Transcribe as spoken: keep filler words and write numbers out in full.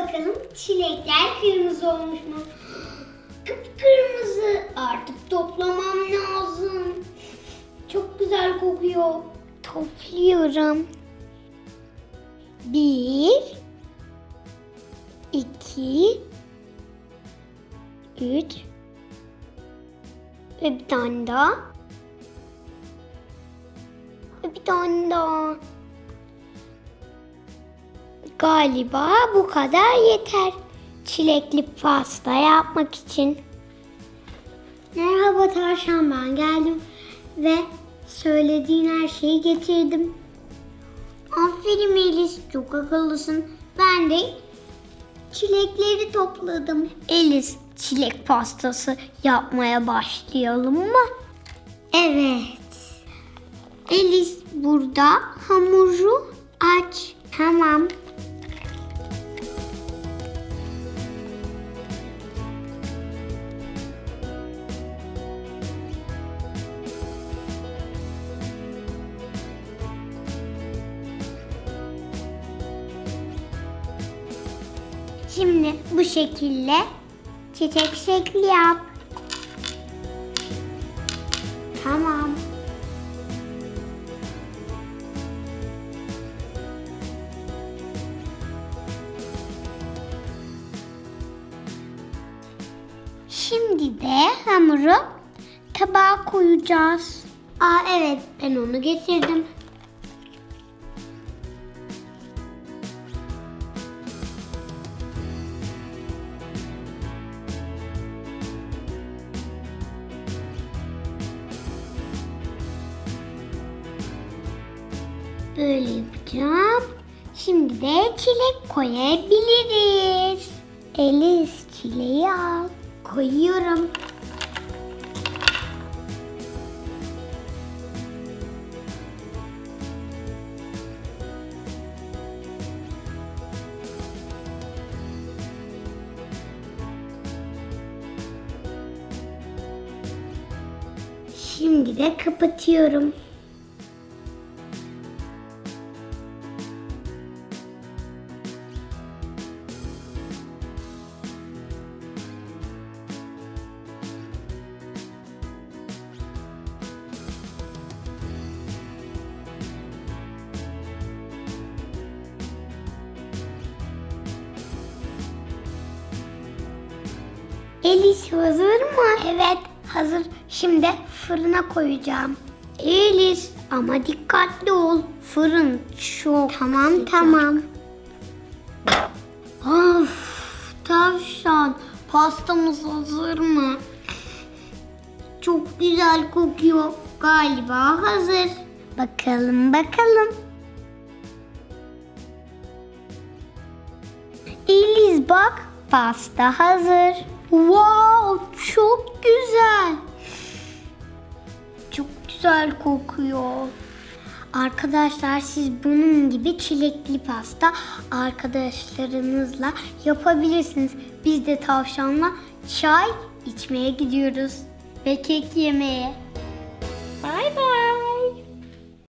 bakalım çilekler kırmızı olmuş mu? Kıpkırmızı. Artık toplamam lazım. Çok güzel kokuyor. Topluyorum. Bir, iki, üç ve bir tane daha. Ve bir tane daha. Galiba bu kadar yeter. Çilekli pasta yapmak için. Merhaba tavşan, ben geldim ve söylediğin her şeyi getirdim. Aferin Elis, çok akıllısın. Ben de çilekleri topladım. Elis, çilek pastası yapmaya başlayalım mı? Evet. Elis, burada hamuru aç. Tamam. Şimdi bu şekilde çiçek şekli yap. Tamam. Şimdi de hamuru tabağa koyacağız. Aa evet, ben onu getirdim. Böyle yapacağım. Şimdi de çilek koyabiliriz. Elis, çileği al. Koyuyorum. Şimdi de kapatıyorum. Elis, hazır mı? Evet, hazır. Şimdi fırına koyacağım. Elis, ama dikkatli ol. Fırın çok Tamam sıcak. Tamam. Of, tavşan, pastamız hazır mı? Çok güzel kokuyor. Galiba hazır. Bakalım bakalım. Elis bak, pasta hazır. Wow, çok güzel. Çok güzel kokuyor. Arkadaşlar, siz bunun gibi çilekli pasta arkadaşlarınızla yapabilirsiniz. Biz de tavşanla çay içmeye gidiyoruz ve kek yemeye.